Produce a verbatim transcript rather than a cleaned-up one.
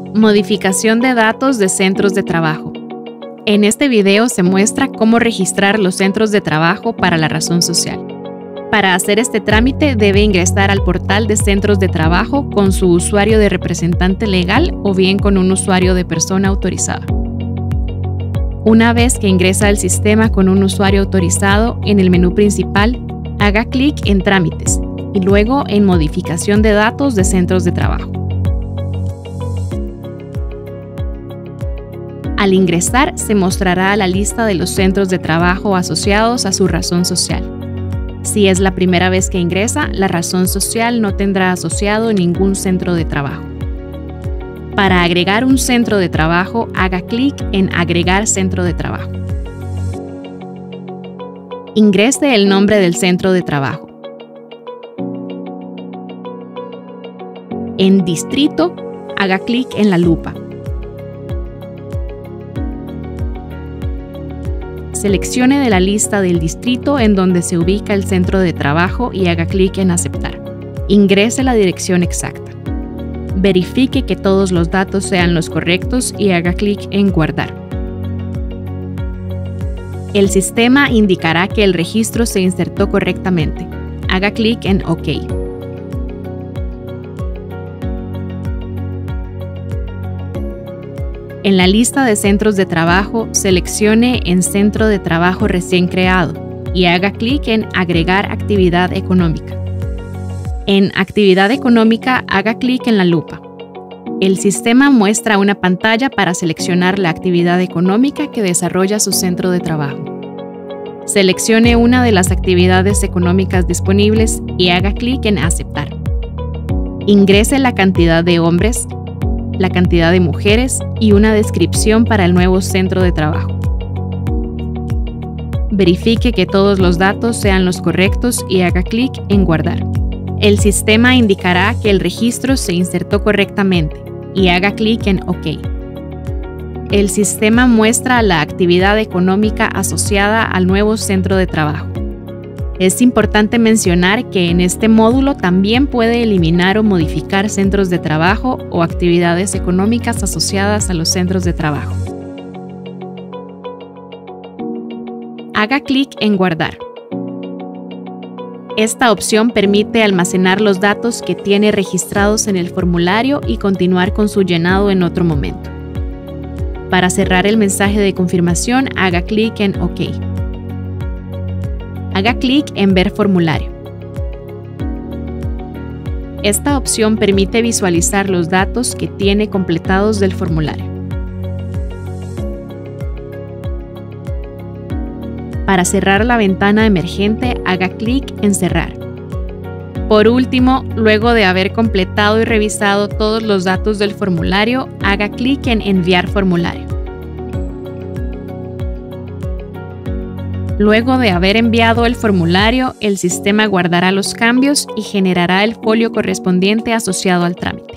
Modificación de datos de centros de trabajo. En este video se muestra cómo registrar los centros de trabajo para la razón social. Para hacer este trámite debe ingresar al portal de centros de trabajo con su usuario de representante legal o bien con un usuario de persona autorizada. Una vez que ingresa al sistema con un usuario autorizado, en el menú principal, haga clic en Trámites y luego en Modificación de datos de centros de trabajo. Al ingresar, se mostrará la lista de los centros de trabajo asociados a su razón social. Si es la primera vez que ingresa, la razón social no tendrá asociado ningún centro de trabajo. Para agregar un centro de trabajo, haga clic en Agregar centro de trabajo. Ingrese el nombre del centro de trabajo. En Distrito, haga clic en la lupa. Seleccione de la lista del distrito en donde se ubica el centro de trabajo y haga clic en Aceptar. Ingrese la dirección exacta. Verifique que todos los datos sean los correctos y haga clic en Guardar. El sistema indicará que el registro se insertó correctamente. Haga clic en OK. En la lista de centros de trabajo, seleccione en Centro de Trabajo recién creado y haga clic en Agregar actividad económica. En Actividad económica, haga clic en la lupa. El sistema muestra una pantalla para seleccionar la actividad económica que desarrolla su centro de trabajo. Seleccione una de las actividades económicas disponibles y haga clic en Aceptar. Ingrese la cantidad de hombres, la cantidad de mujeres y una descripción para el nuevo centro de trabajo. Verifique que todos los datos sean los correctos y haga clic en Guardar. El sistema indicará que el registro se insertó correctamente y haga clic en OK. El sistema muestra la actividad económica asociada al nuevo centro de trabajo. Es importante mencionar que en este módulo también puede eliminar o modificar centros de trabajo o actividades económicas asociadas a los centros de trabajo. Haga clic en Guardar. Esta opción permite almacenar los datos que tiene registrados en el formulario y continuar con su llenado en otro momento. Para cerrar el mensaje de confirmación, haga clic en OK. Haga clic en Ver formulario. Esta opción permite visualizar los datos que tiene completados del formulario. Para cerrar la ventana emergente, haga clic en Cerrar. Por último, luego de haber completado y revisado todos los datos del formulario, haga clic en Enviar formulario. Luego de haber enviado el formulario, el sistema guardará los cambios y generará el folio correspondiente asociado al trámite.